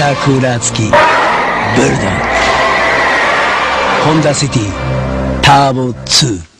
タークーラー付きブルドッグホンダシティターボ2